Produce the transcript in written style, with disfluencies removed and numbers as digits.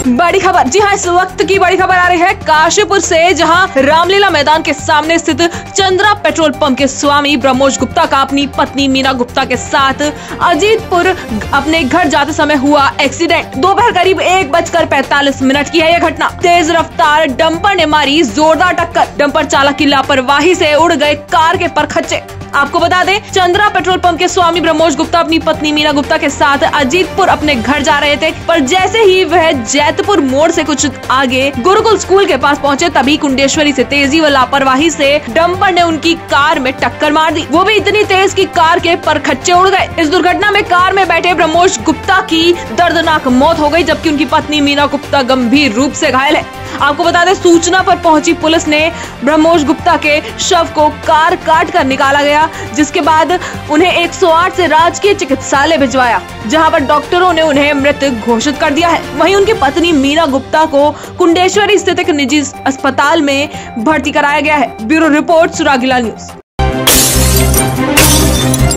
बड़ी खबर, जी हाँ, इस वक्त की बड़ी खबर आ रही है काशीपुर से, जहां रामलीला मैदान के सामने स्थित चंद्रा पेट्रोल पंप के स्वामी ब्रह्मोश गुप्ता का अपनी पत्नी मीना गुप्ता के साथ अजीतपुर अपने घर जाते समय हुआ एक्सीडेंट। दोपहर करीब 1:45 की है यह घटना। तेज रफ्तार डंपर ने मारी जोरदार टक्कर। डंपर चालक की लापरवाही से उड़ गए कार के परखच्चे। आपको बता दें, चंद्रा पेट्रोल पंप के स्वामी ब्रह्मोश गुप्ता अपनी पत्नी मीना गुप्ता के साथ अजीतपुर अपने घर जा रहे थे, पर जैसे ही वह जैतपुर मोड़ से कुछ आगे गुरुकुल स्कूल के पास पहुंचे, तभी कुंडेश्वरी से तेजी व लापरवाही से डंपर ने उनकी कार में टक्कर मार दी। वो भी इतनी तेज कि कार के परखच्चे उड़ गए। इस दुर्घटना में कार में बैठे ब्रह्मोश गुप्ता की दर्दनाक मौत हो गई, जबकि उनकी पत्नी मीना गुप्ता गंभीर रूप से घायल है। आपको बता दें, सूचना पर पहुंची पुलिस ने ब्रह्मोश गुप्ता के शव को कार काट कर निकाला गया, जिसके बाद उन्हें 108 से राजकीय चिकित्सालय भिजवाया, जहां पर डॉक्टरों ने उन्हें मृत घोषित कर दिया है। वहीं उनकी पत्नी मीना गुप्ता को कुंडेश्वरी स्थित एक निजी अस्पताल में भर्ती कराया गया है। ब्यूरो रिपोर्ट, सुरागीला न्यूज।